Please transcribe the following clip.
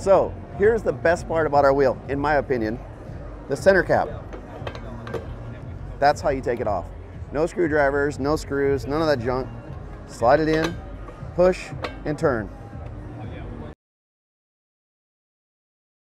So here's the best part about our wheel, in my opinion, the center cap. That's how you take it off. No screwdrivers, no screws, none of that junk. Slide it in, push, and turn.